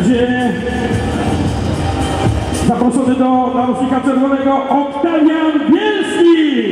gdzie zaproszony do narożnika czerwonego Oktawian Bielski.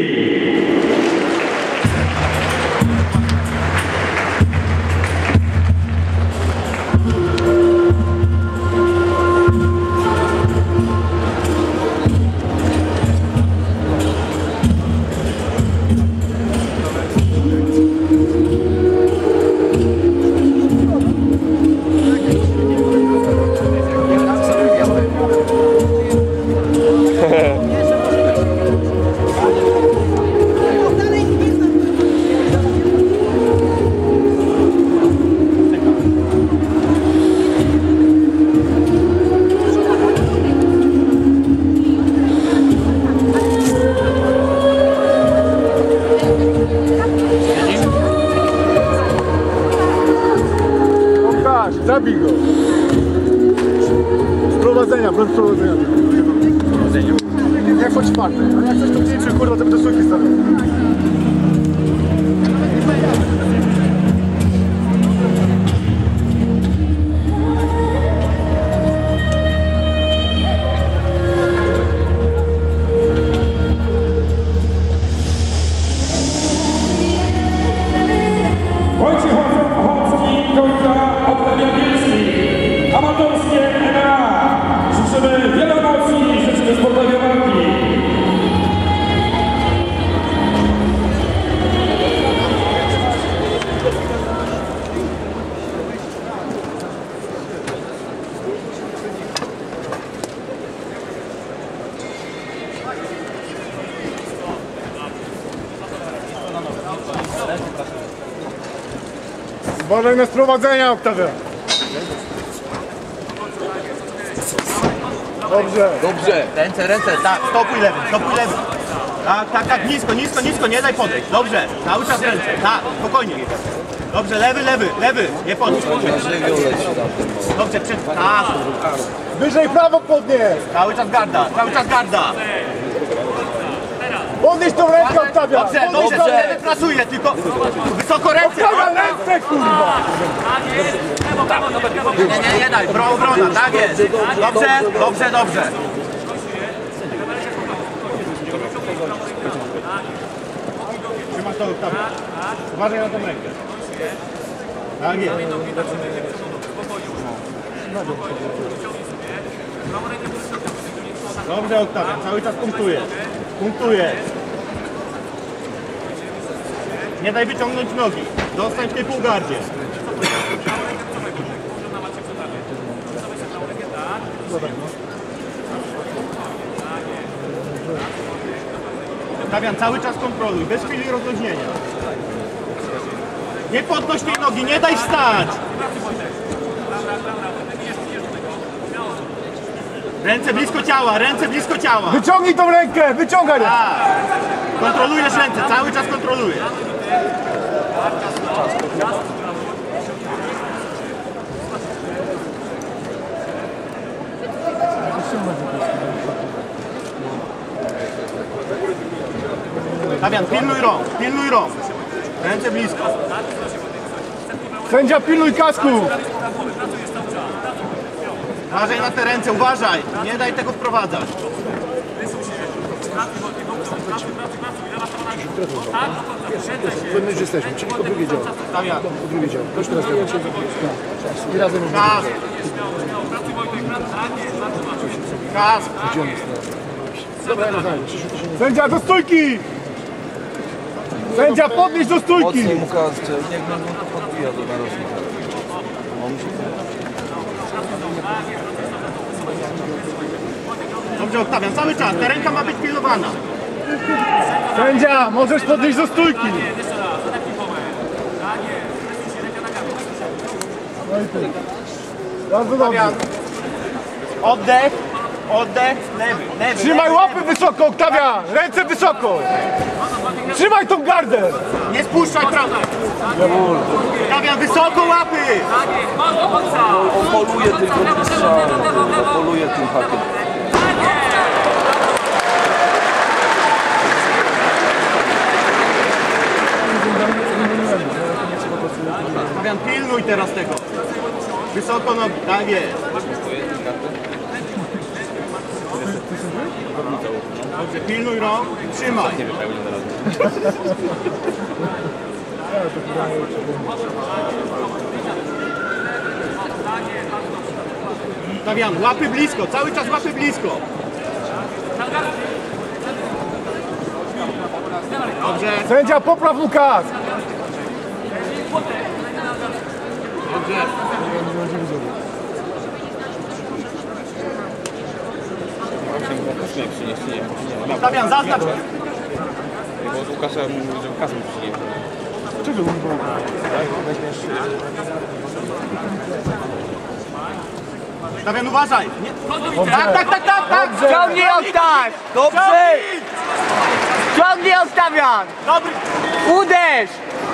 Zabij go! Sprowadzenia, broń sprowadzenia. Nie chodź czwarty, a jak coś to mniejszy, kurwa, to będę stójki stawiał. Uważaj na sprowadzenia, Oktawia! Dobrze! Dobrze! Ręce, tak, stopuj lewy, Tak, nisko, nie daj podejść. Dobrze, cały czas ręce, tak, spokojnie. Dobrze, lewy, nie podnieś. Dobrze, tak. Wyżej prawo podnieś! Cały czas garda. Podnieś tą rękę, Oktawia! Dobrze, pracuje, tylko wysoko ręce. Oktawia, ręce, kurwa! Nie daj, obrona, tak jest. Dobrze. Trzymasz to, Oktawia. Uważaj na tą rękę. Tak jest. Dobrze, Oktawia, cały czas punktuje. Nie daj wyciągnąć nogi. Zostań w tej półgardzie. Oktawian, cały czas kontroluj, bez chwili rozluźnienia. Nie podnoś tej nogi, nie daj wstać! Ręce blisko ciała! Wyciągnij tą rękę, wyciągaj! Kontrolujesz ręce, cały czas kontrolujesz. Oktawian, pilnuj rąk. Ręce blisko. Sędzia, pilnuj kasku! Uważaj na te ręce, uważaj! Nie daj tego wprowadzać. My już jesteśmy, czyli po drugie dział. Po drugie dział. Proszę teraz i razem Dobra, sędzia, do stójki! Sędzia, podnieś do stójki! Mocniej mu kazcie, niech mu to podbija do narożnika. Dobrze, Oktawian, cały czas, ta ręka ma być pilnowana. Sędzia, możesz podnieść do stójki! Bardzo dobrze. Oddech, lewy. Trzymaj łapy wysoko, Oktawia! Ręce wysoko! Trzymaj tą gardę! Nie spuszczaj prawa. Oktawian, wysoko łapy! On poluje tylko tym strzałem, on poluje tym hakiem. Oktawian, pilnuj teraz tego. Wysoko nogi, tak jest. Dobrze, pilnuj rąk, trzymaj. Stawiam, łapy blisko, cały czas łapy blisko. Dobrze. Sędzia, popraw mu kas! Dobrze. Stawiam, zaznacz. Bo z Łukasza mówił, że kasę przyniesie. Czego mu było? Stawiam, uważaj. Nie. Tak. Ciągnij Oktaś! Dobrze! Ciągnij Oktawian! Dobry. Uderz!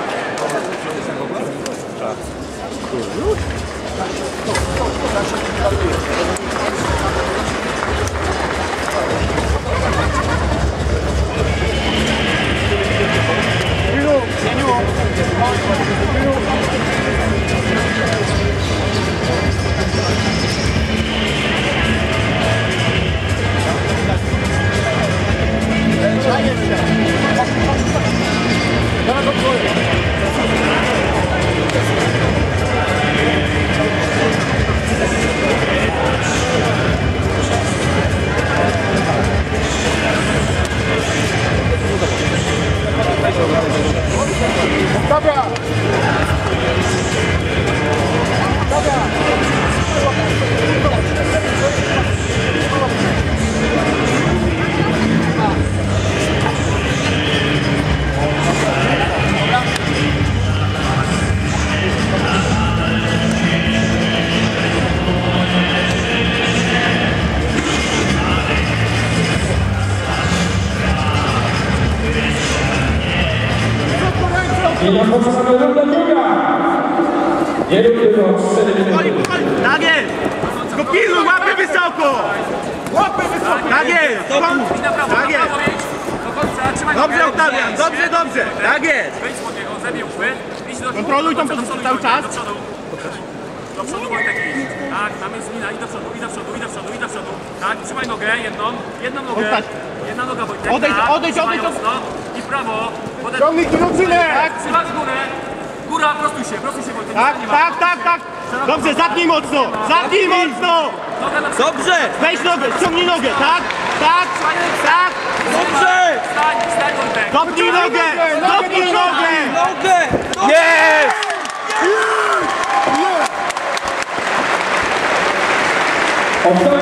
I rozpoczynamy runda druga. Nie rób tylko 4 minuty. Tak jest. Tylko pilnuj, łapy wysoko. Łapy wysoko. Tak jest. Tak jest. Dobrze, Oktawian, dobrze. Tak jest. Kontroluj tą pozycję cały czas. Do przodu Wojtek idź. Tak, tam jest lina, i do przodu. Tak, trzymaj nogę, jedną nogę. Jedna noga Wojtek. Odejdź. Mocno. I w prawo. Ciągnij kilocynę! Tak, Trzymaj w górę. Góra, prostuj się Wojtek. tak. Dobrze, zapnij mocno. Noga na przodu. Dobrze! Weź nogę, ściągnij nogę. Tak. Dobrze! Stań Wojtek. Dopnij nogę. Nogę! Jest! Oktawian